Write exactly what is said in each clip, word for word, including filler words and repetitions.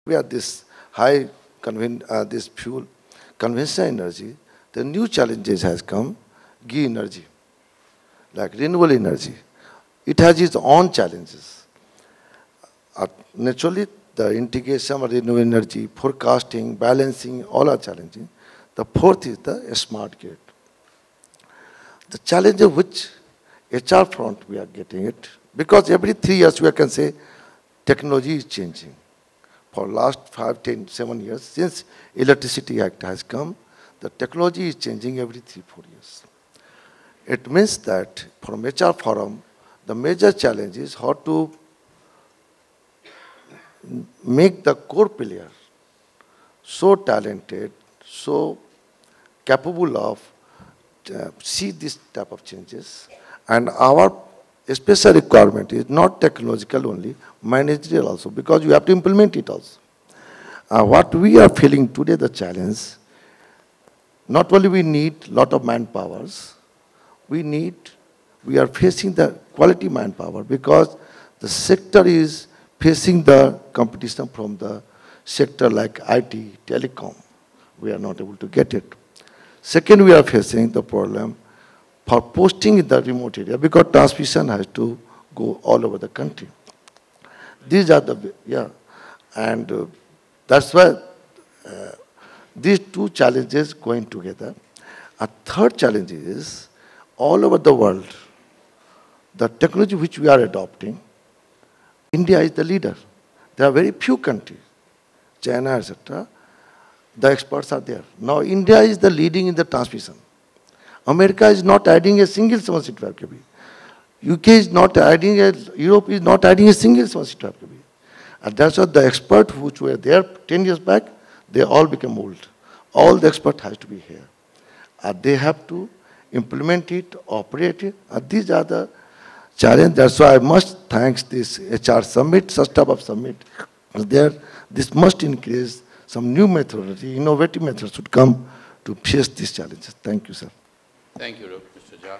we have this high conven uh, this fuel conventional energy, the new challenges has come, ghee energy, like renewable energy. It has its own challenges. Uh, naturally, the integration of renewable energy, forecasting, balancing, all are challenging. The fourth is the smart grid. The challenge of which H R front we are getting it, because every three years we can say technology is changing. For last five, ten, seven years, since Electricity Act has come, the technology is changing every three, four years. It means that from H R forum, the major challenge is how to make the core player so talented, so capable of uh, see this type of changes. And our special requirement is not technological only, managerial also, because you have to implement it also. Uh, what we are feeling today, the challenge, not only we need lot of manpowers, we need, we are facing the quality manpower because the sector is facing the competition from the sector like I T, telecom. We are not able to get it. Second, we are facing the problem for posting in the remote area because transmission has to go all over the country. These are the, yeah, and uh, that's why uh, these two challenges going together. A third challenge is all over the world, the technology which we are adopting, India is the leader. There are very few countries, China, et cetera. The experts are there. Now India is the leading in the transmission. America is not adding a single seven sixty-five K V. U K is not adding a, Europe is not adding a single seven sixty-five K V. And that's what the experts which were there ten years back, they all become old. All the experts has to be here. And they have to implement it, operate it. And these are the challenges. That's why I must thank this H R summit, such type of summit. There, this must increase some new methodology, innovative methods should come to face these challenges. Thank you, sir. Thank you, Mister Jha.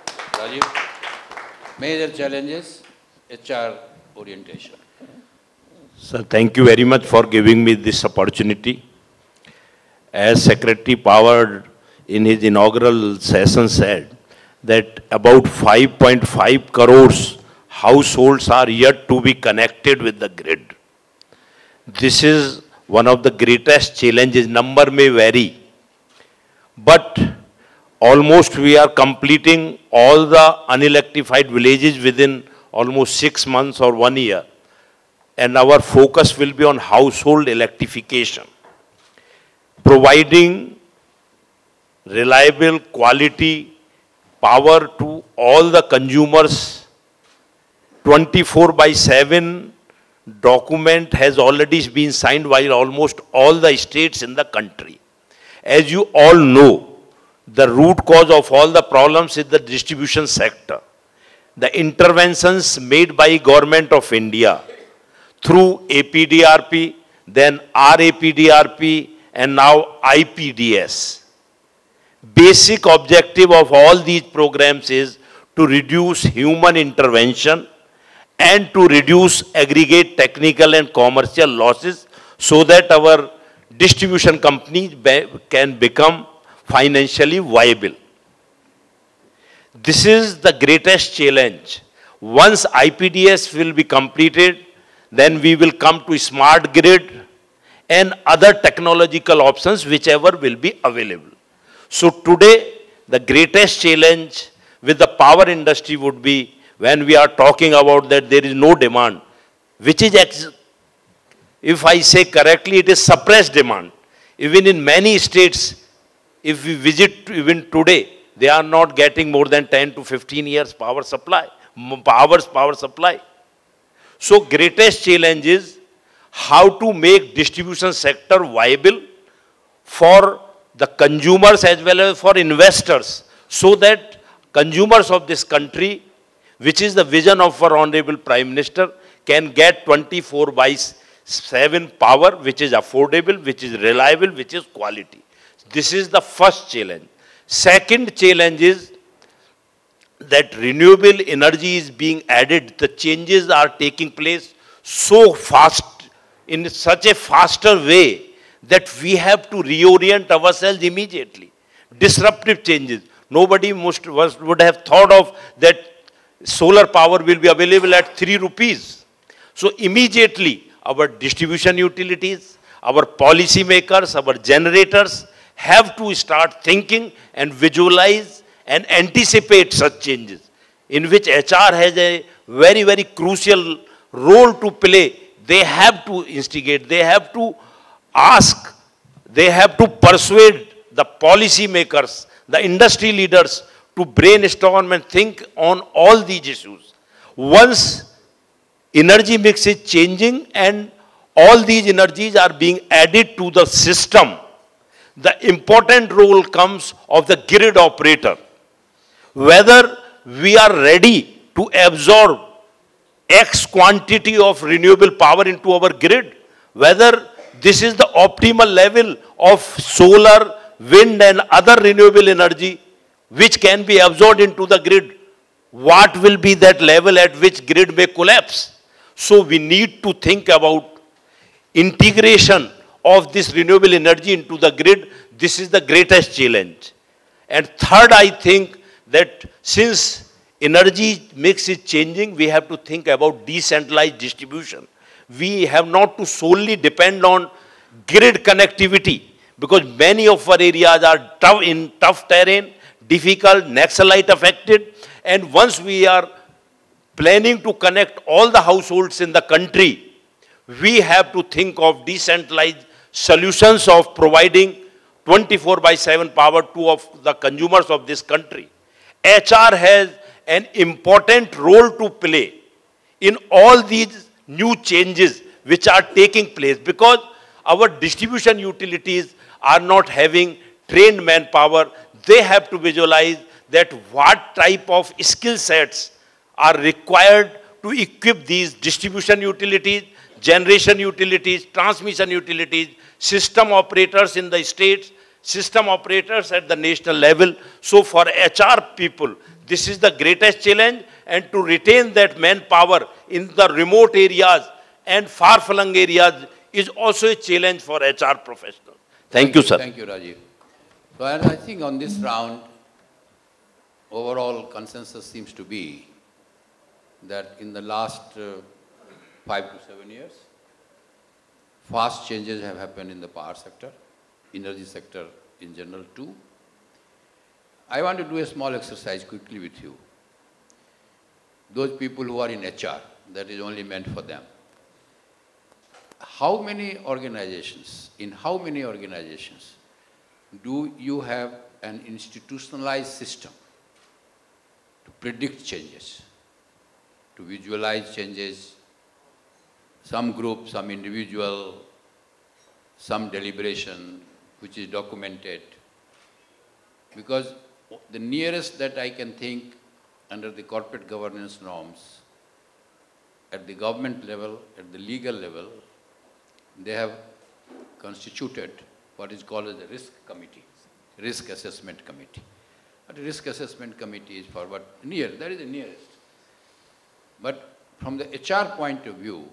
Rajiv, major challenges, H R orientation. Sir, thank you very much for giving me this opportunity. As Secretary Power in his inaugural session said, that about five point five crores households are yet to be connected with the grid. This is one of the greatest challenges. Number may vary, but almost we are completing all the unelectrified villages within almost six months or one year. And our focus will be on household electrification, providing reliable quality power to all the consumers. twenty-four by seven document has already been signed by almost all the states in the country. As you all know, the root cause of all the problems is the distribution sector. The interventions made by Government of India through A P D R P, then R A P D R P, and now I P D S. Basic objective of all these programs is to reduce human intervention and to reduce aggregate technical and commercial losses so that our distribution companies be can become financially viable. This is the greatest challenge. Once I P D S will be completed, then we will come to smart grid and other technological options whichever will be available. So today, the greatest challenge with the power industry would be when we are talking about that there is no demand, which is, ex if I say correctly, it is suppressed demand. Even in many states, if we visit even today, they are not getting more than ten to fifteen years power supply, hours power supply. So greatest challenge is how to make distribution sector viable for the consumers as well as for investors, so that consumers of this country, which is the vision of our Honorable Prime Minister, can get twenty-four by seven power, which is affordable, which is reliable, which is quality. This is the first challenge. Second challenge is that renewable energy is being added. The changes are taking place so fast in such a faster way that we have to reorient ourselves immediately. Disruptive changes. Nobody most was, would have thought of that solar power will be available at three rupees. So immediately our distribution utilities, our policy makers, our generators have to start thinking and visualize and anticipate such changes, in which H R has a very, very crucial role to play. They have to instigate, they have to ask, they have to persuade the policy makers, the industry leaders to brainstorm and think on all these issues. Once energy mix is changing and all these energies are being added to the system, the important role comes of the grid operator. Whether we are ready to absorb X quantity of renewable power into our grid, whether this is the optimal level of solar, wind and other renewable energy which can be absorbed into the grid, what will be that level at which grid may collapse? So we need to think about integration of this renewable energy into the grid. This is the greatest challenge. And third, I think that since energy mix is changing, we have to think about decentralized distribution. We have not to solely depend on grid connectivity, because many of our areas are tough, in tough terrain, difficult, Naxalite affected, and once we are planning to connect all the households in the country, we have to think of decentralized solutions of providing twenty-four by seven power to of the consumers of this country. H R has an important role to play in all these new changes which are taking place, because our distribution utilities are not having trained manpower. They have to visualize that what type of skill sets are required to equip these distribution utilities, generation utilities, transmission utilities, system operators in the states, system operators at the national level. So for H R people, this is the greatest challenge, and to retain that manpower in the remote areas and far-flung areas is also a challenge for H R professionals. Thank, Thank you, sir. Thank you, Rajiv. So I think on this round, overall consensus seems to be that in the last uh, five to seven years, fast changes have happened in the power sector, energy sector in general too. I want to do a small exercise quickly with you. Those people who are in H R, that is only meant for them. How many organizations, in how many organizations do you have an institutionalized system to predict changes, to visualize changes, some group, some individual, some deliberation, which is documented? Because the nearest that I can think under the corporate governance norms, at the government level, at the legal level, they have constituted what is called as the risk committee, risk assessment committee. But the risk assessment committee is for what? Near, that is the nearest. But from the H R point of view,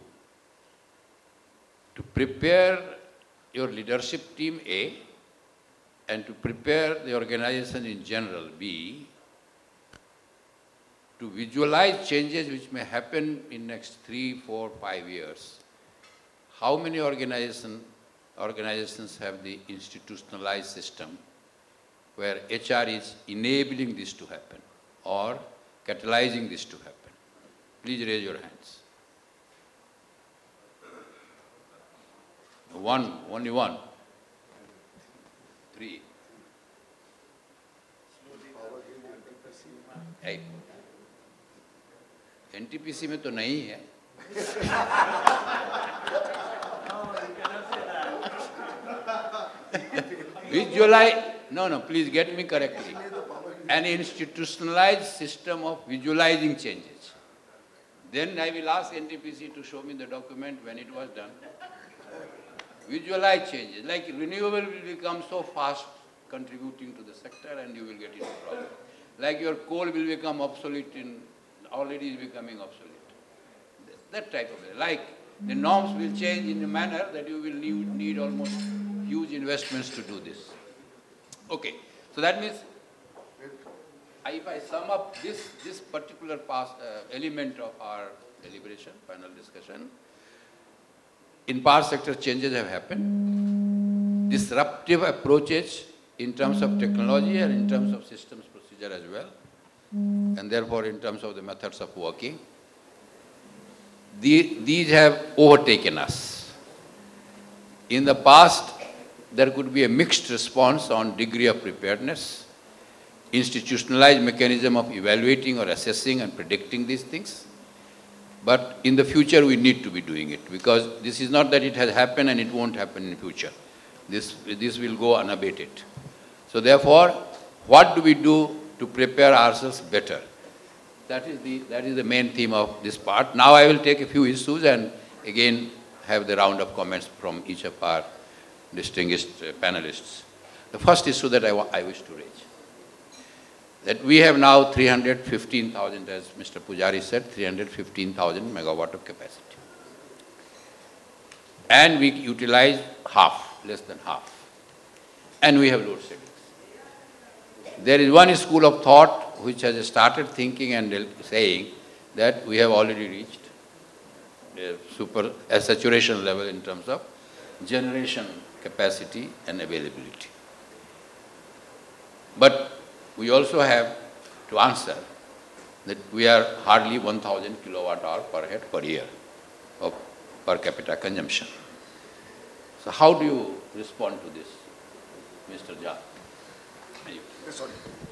to prepare your leadership team A, and to prepare the organization in general B, to visualize changes which may happen in next three, four, five years, how many organization, organizations have the institutionalized system where H R is enabling this to happen or catalyzing this to happen? Please raise your hands. One, only one. Three. Eight. N T P C में तो नहीं है. Visualize, no, no, please get me correctly. An institutionalized system of visualizing changes. Then I will ask N T P C to show me the document when it was done. Visualize changes, like renewable will become so fast contributing to the sector and you will get into problem. Like your coal will become obsolete in, already is becoming obsolete. That type of, like the norms will change in a manner that you will need, need almost huge investments to do this. Okay, so that means, if I sum up this, this particular past, uh, element of our deliberation, final discussion, in power sector changes have happened. Disruptive approaches in terms of technology and in terms of systems procedure as well, and therefore in terms of the methods of working. The, these have overtaken us. In the past, there could be a mixed response on degree of preparedness, institutionalized mechanism of evaluating or assessing and predicting these things. But in the future, we need to be doing it, because this is not that it has happened and it won't happen in the future. This, this will go unabated. So therefore, what do we do to prepare ourselves better? That is the, that is the main theme of this part. Now I will take a few issues and again have the round of comments from each of our distinguished uh, panelists. The first issue that I, I wish to raise, that we have now three hundred fifteen thousand, as Mister Pujari said, three hundred fifteen thousand megawatt of capacity. And we utilize half, less than half. And we have load sheddings. There is one school of thought which has started thinking and saying that we have already reached a super a saturation level in terms of generation capacity and availability. But we also have to answer that we are hardly one thousand kilowatt hour per head per year of per capita consumption. So how do you respond to this, Mister Jha? Sorry.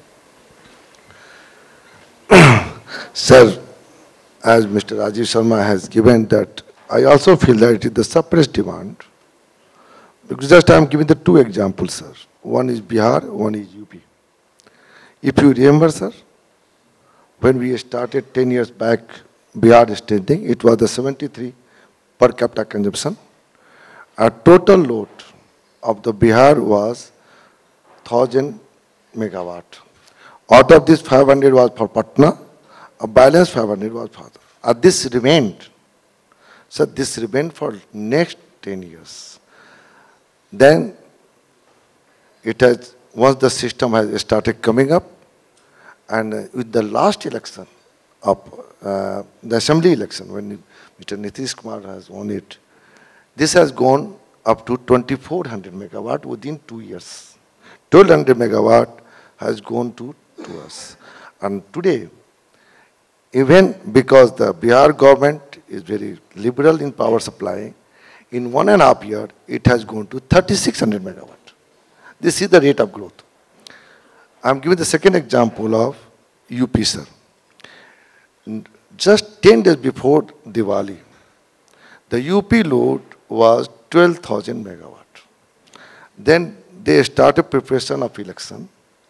Sir, as Mister Rajiv Sharma has given that, I also feel that it is the suppressed demand. Because just I am giving the two examples, sir. One is Bihar, one is U P. If you remember, sir, when we started ten years back, Bihar standing, it was the seventy-three per capita consumption. Our total load of the Bihar was one thousand megawatt. Out of this, five hundred was for Patna, a balance five hundred was for other. Uh, this remained. So this remained for next ten years. Then it has, once the system has started coming up, and uh, with the last election of uh, the assembly election, when Mister Nitish Kumar has won it, this has gone up to twenty-four hundred megawatt within two years. twelve hundred megawatt has gone to, to us. And today, even because the Bihar government is very liberal in power supply, in one and a half year, it has gone to thirty-six hundred megawatt. This is the rate of growth. I am giving the second example of U P, sir. Just ten days before Diwali, the U P load was twelve thousand megawatt. Then they started preparation of election.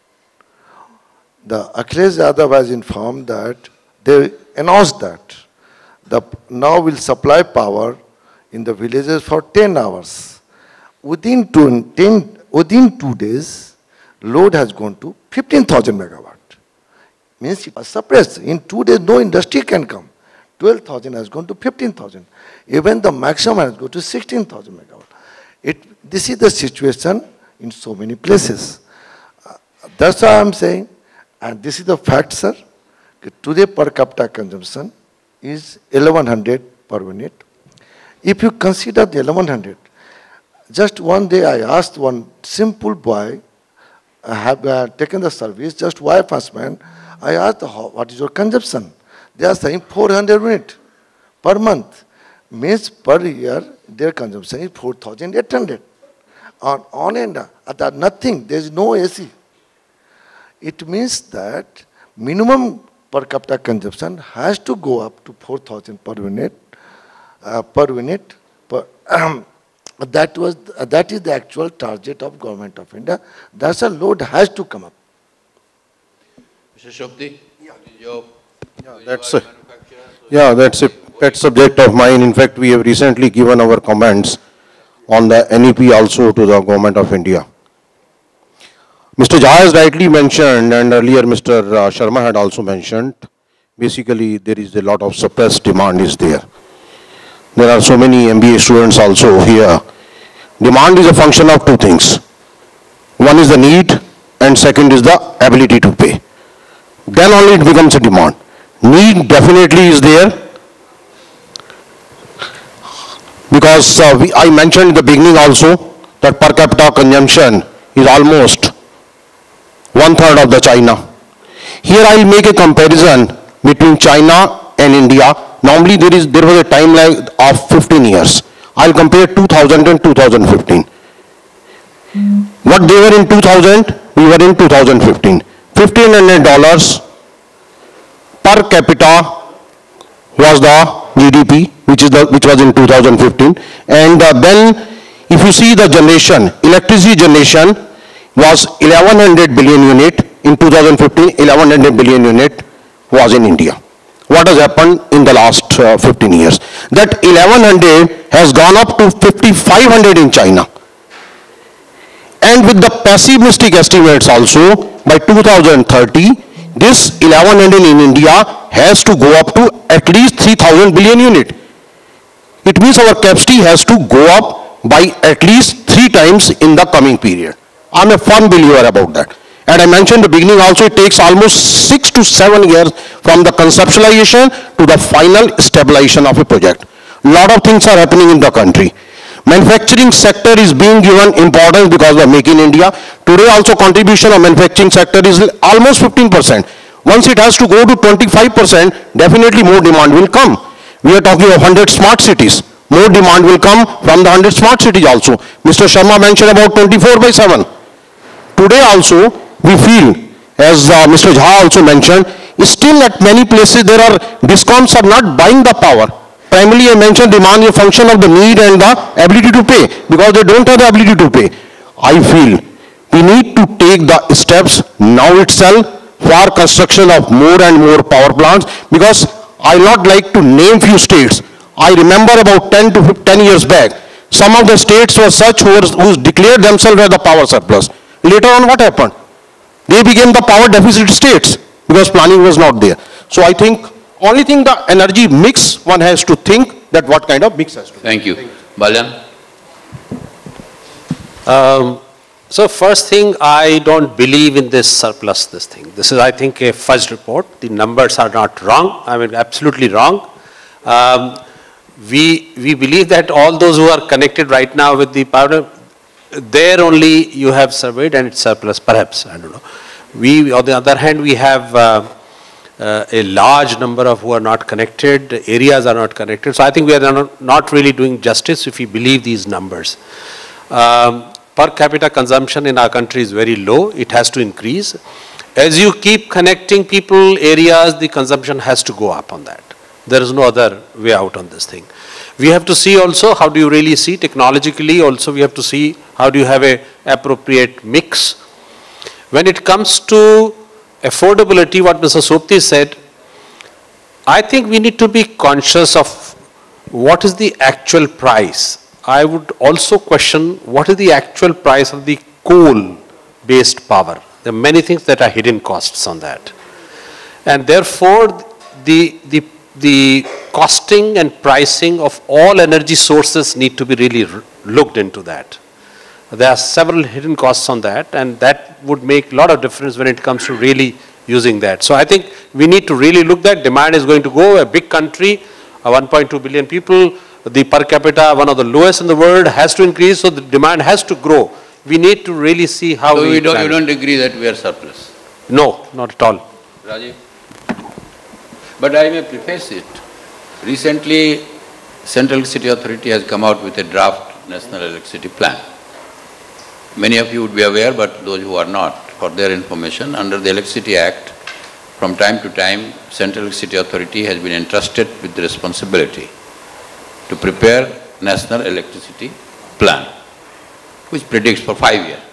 The Akhilesh Yadav has informed that they announced that the now will supply power in the villages for ten hours. Within two, ten, within two days, load has gone to fifteen thousand megawatt. Means it was suppressed. In two days, no industry can come. twelve thousand has gone to fifteen thousand. Even the maximum has gone to sixteen thousand megawatt. It, this is the situation in so many places. Uh, that's why I'm saying, and this is the fact, sir, today per capita consumption is eleven hundred per unit. If you consider the eleven hundred, just one day I asked one simple boy, I have uh, taken the service, just wife, husband, I asked, how, what is your consumption? They are saying four hundred unit per month. Means per year, their consumption is four thousand eight hundred. On, on and uh, that nothing, there is no A C. It means that minimum per capita consumption has to go up to four thousand per unit, uh, per unit. Per, um, that was uh, that is the actual target of Government of India. That's a load has to come up. Mister Shobdi, yeah. Your, yeah, that's a, yeah, that's a pet subject of mine. In fact, we have recently given our comments on the N E P also to the Government of India. Mister Jha has rightly mentioned, and earlier Mister Uh, Sharma had also mentioned, basically there is a lot of suppressed demand is there. there are so many M B A students also here. Demand is a function of two things. One is the need and second is the ability to pay. Then only it becomes a demand. Need definitely is there, because uh, we, I mentioned in the beginning also that per capita consumption is almost one third of the China. Here I will make a comparison between China and India. Normally there is there was a time lag of fifteen years. I will compare two thousand and two thousand fifteen. Mm. What they were in two thousand, we were in two thousand fifteen. fifteen hundred dollars per capita was the G D P, which is the which was in two thousand fifteen, and uh, then if you see the generation, electricity generation was eleven hundred billion unit in two thousand fifteen. eleven hundred billion unit was in India. What has happened in the last uh, fifteen years? That eleven hundred has gone up to fifty-five hundred in China, and with the pessimistic estimates also by two thousand thirty. This eleven hundred in India has to go up to at least three thousand billion unit. It means our capacity has to go up by at least three times in the coming period. I'm a firm believer about that. And I mentioned in the beginning also, it takes almost six to seven years from the conceptualization to the final stabilization of a project. A lot of things are happening in the country. Manufacturing sector is being given importance because of Make in India. Today also contribution of manufacturing sector is almost fifteen percent. Once it has to go to twenty-five percent, definitely more demand will come. We are talking of one hundred smart cities. More demand will come from the one hundred smart cities also. Mister Sharma mentioned about twenty-four by seven. Today also we feel, as uh, Mister Jha also mentioned, still at many places there are discoms are not buying the power. Primarily I mentioned demand is a function of the need and the ability to pay, because they don't have the ability to pay. I feel we need to take the steps now itself for construction of more and more power plants, because I not like to name few states. I remember about ten to ten years back, some of the states were such who, were, who declared themselves as the power surplus. Later on what happened? They became the power deficit states because planning was not there. So I think only thing the energy mix, one has to think that what kind of mix has to be. Thank you. Balyan? Um, so first thing, I don't believe in this surplus, this thing. This is, I think, a fudged report. The numbers are not wrong. I mean, absolutely wrong. Um, we, we believe that all those who are connected right now with the power, there only you have surveyed and it's surplus, perhaps, I don't know. We, on the other hand, we have uh, uh, a large number of who are not connected, areas are not connected. So I think we are not, not really doing justice if we believe these numbers. Um, per capita consumption in our country is very low. It has to increase. As you keep connecting people, areas, the consumption has to go up on that. There is no other way out on this thing. We have to see also how do you really see technologically. Also we have to see how do you have a appropriate mix. When it comes to affordability, what Mister Sopti said, I think we need to be conscious of what is the actual price. I would also question what is the actual price of the coal-based power. There are many things that are hidden costs on that. And therefore, the, the, the costing and pricing of all energy sources need to be really looked into that. There are several hidden costs on that, and that would make a lot of difference when it comes to really using that. So I think we need to really look that demand is going to go. A big country, one point two billion people, the per capita, one of the lowest in the world, has to increase, so the demand has to grow. We need to really see how so we... we don't, you don't agree that we are surplus? No, not at all. Rajiv? But I may preface it. Recently, Central Electricity Authority has come out with a draft National Electricity Plan. Many of you would be aware, but those who are not, for their information, under the Electricity Act, from time to time, Central Electricity Authority has been entrusted with the responsibility to prepare National Electricity Plan, which predicts for five years.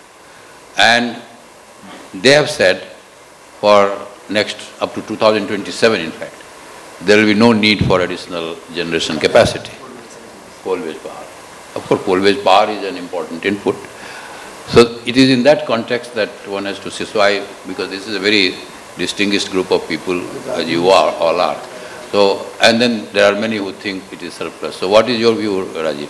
And they have said for next, up to two thousand twenty-seven in fact, there will be no need for additional generation capacity, coal-based power. Of course, coal-based power is an important input. So it is in that context that one has to see. So I, because this is a very distinguished group of people, as you are, all are, So, and then there are many who think it is surplus. So what is your view, Rajiv?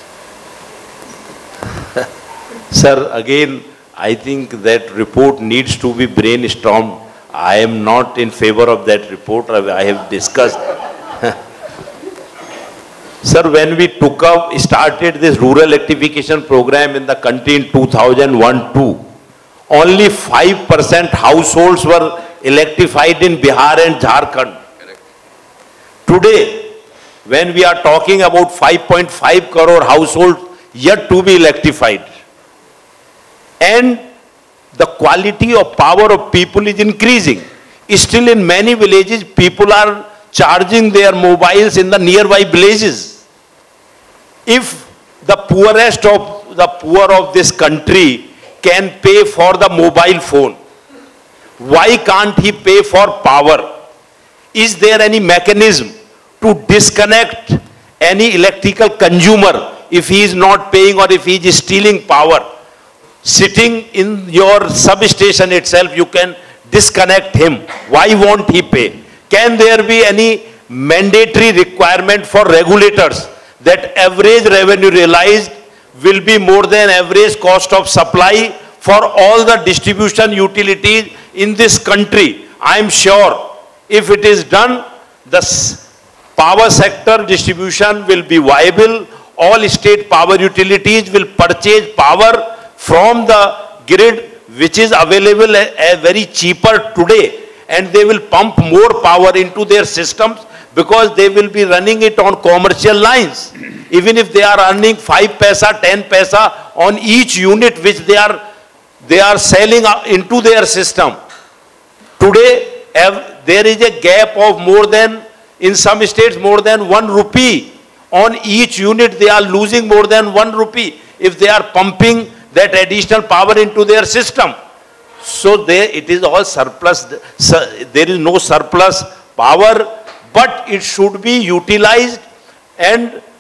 Sir, again, I think that report needs to be brainstormed. I am not in favor of that report. I have discussed. Sir, when we took up, started this rural electrification program in the country in two thousand one two, only five percent households were electrified in Bihar and Jharkhand. Correct. Today, when we are talking about five point five crore households yet to be electrified, and the quality of power of people is increasing. Still in many villages, people are charging their mobiles in the nearby villages. If the poorest of the poor of this country can pay for the mobile phone, why can't he pay for power? Is there any mechanism to disconnect any electrical consumer if he is not paying or if he is stealing power? Sitting in your substation itself, you can disconnect him. Why won't he pay? Can there be any mandatory requirement for regulators that average revenue realized will be more than average cost of supply for all the distribution utilities in this country? I am sure if it is done, the power sector distribution will be viable. All state power utilities will purchase power from the grid, which is available a, a very cheaper today, and they will pump more power into their systems because they will be running it on commercial lines. Even if they are earning five paisa, ten paisa on each unit which they are, they are selling into their system. Today, there is a gap of more than, in some states, more than one rupee. On each unit, they are losing more than one rupee if they are pumping that additional power into their system. So there it is all surplus. There is no surplus power, but it should be utilized and